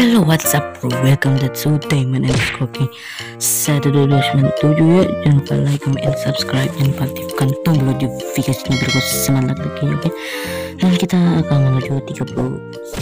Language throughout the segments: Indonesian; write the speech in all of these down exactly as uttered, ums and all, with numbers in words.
Hello, what's up bro? Welcome to Diamond and Cooking satu dua dua sembilan tujuh ya. Jangan lupa like, comment, and subscribe, dan aktifkan tombol notifikasinya biar gue semangat lagi, oke? Dan kita akan menuju tiga puluh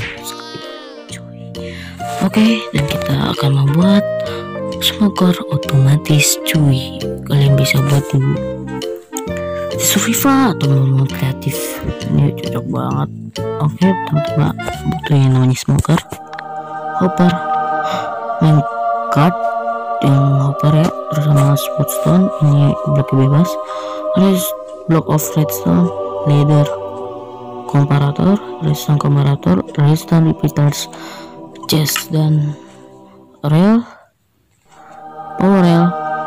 oke, dan kita akan membuat smoker otomatis cuy. Kalian bisa buat di Survival atau mau kreatif, ini cocok banget. Oke, pertama-tama butuh yang namanya smoker, hopper, main card yang hopper ya, terus sama spotstone, ini blok bebas, terus block of redstone, leather, komparator, redstone komparator, redstone repeaters, chest, dan rail, power rail.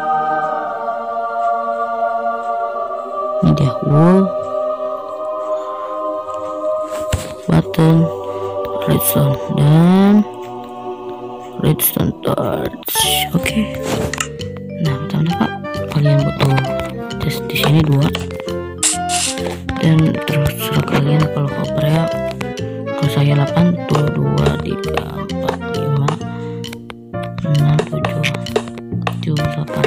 Ini dia wool, button, redstone, dan redstone torch. Oke, okay. Nah pertama-tama kalian butuh tes di sini dua, dan terserah kalian kalau hopper ya. Kalau saya delapan tuh, dua tiga empat lima enam tujuh tujuh delapan.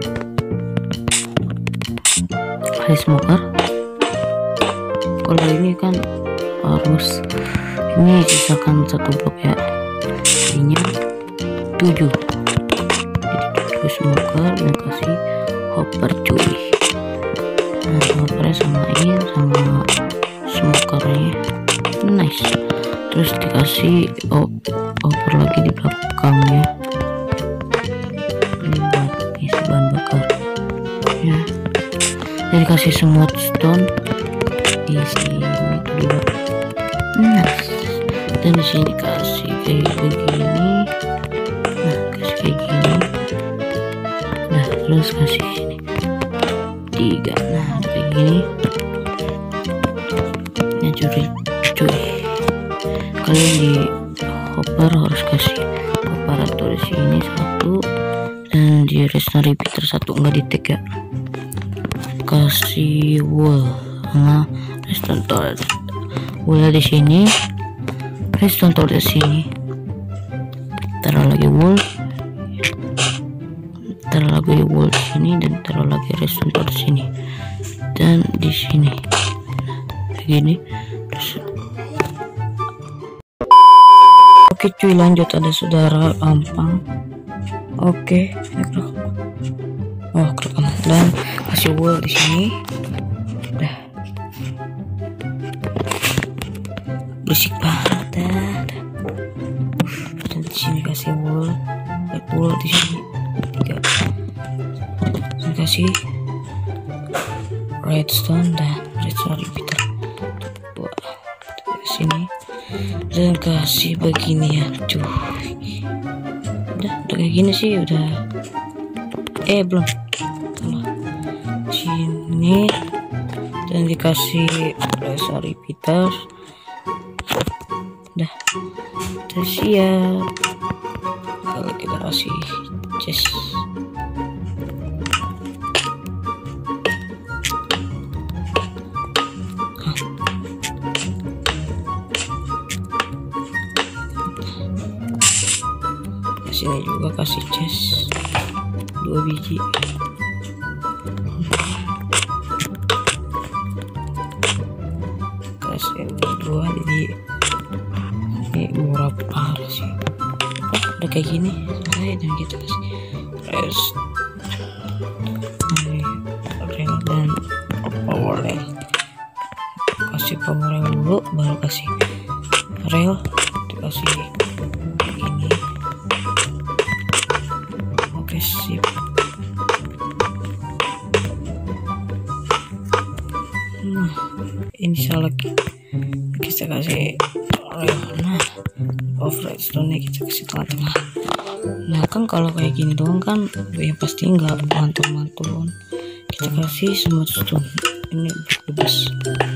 Kasih smoker. Kalau ini kan harus ini sisakan satu blok ya, jadinya tujuh, jadi tujuh smoker dan kasih hopper cuy. Nah hoppernya samain sama smokernya, nice. Terus dikasih oh, hopper lagi di belakangnya, ini buat isi bahan bakar ya. Dan dikasih smooth stone di sini dua, nice. Dan di sini kasih kayak begini, nah kasih kayak gini, nah terus kasih sini tiga, nah kayak gini. Nah cuy, cuy kalian di hopper harus kasih komparator di sini satu, dan di redstone repeater satu, enggak di tag ya. Kasih wool sama redstone torch, wool di sini, redstone torch di sini, taruh lagi wool, taruh lagi wool di sini, dan taruh lagi redstone torch di sini, dan di sini begini. Terus oke cuy, lanjut. Ada saudara ampang. Oke, oh kerekam, dan kasih wool di sini. Udah berisik banget dah. Dan di sini kasih wool, eh, wool di sini tiga, dan kasih redstone dan redstone repeater dua di sini, dan kasih beginian cuy. Udah, udah kayak gini sih udah. Eh belum. Sini, dan dikasih redstone repeater. Udah, udah siap. Kalau kita kasih chest. Sini juga kasih chest dua biji. Kasih dua, jadi ini murah parah sih. Udah kayak gini selesai, dan kita kasih rest, ini rail dan power rail. Kasih power rail dulu, baru kasih rail, dikasih ini. Oke sip. Nah ini salah, kita kasih rail. Nah off redstone nya kita kasih tengah-tengah. Nah kan kalau kayak gini doang kan ya pasti nggak mantul-mantul. Kita kasih smooth stone, ini bebas.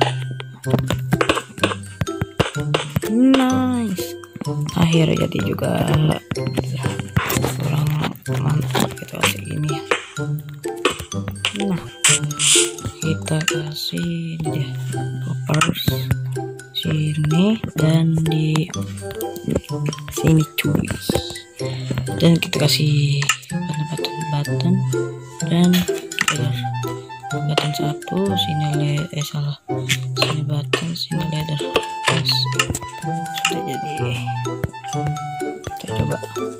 Nice, akhirnya jadi juga. Kurang mantap, kita kasih gini. Nah kita kasih dia poppers sini, sini dan di sini cuy, dan kita kasih button button dan leather. Button satu sini le eh salah sini button sini leather. Yes. Sudah jadi. Kita coba.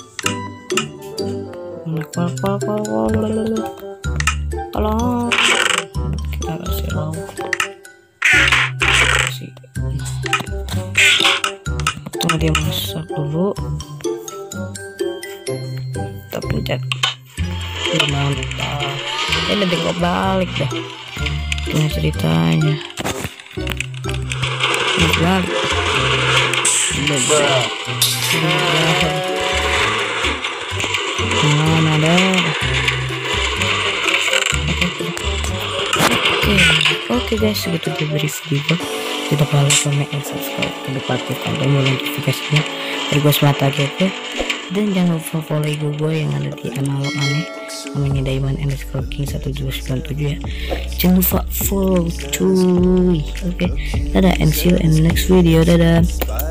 Tolong kita kasih raw. Kasih. Tunggu dia masak dulu. Kita pencet. Mantap. Ini tengok balik dah. Ini ceritanya. Ini balik. Mana ada? Oke, oke guys, segitu di brief video. Tidak lupa like, comment, dan subscribe. Jangan lupa aktifkan tombol notifikasinya biar gue semangat aja oke. Dan jangan lupa follow I G gue yang ada di analog aneh, namanya Diamond underscore king satu dua sembilan tujuh ya. Jangan lupa follow cuy. Oke, dadah and see you in the next video. Dadah.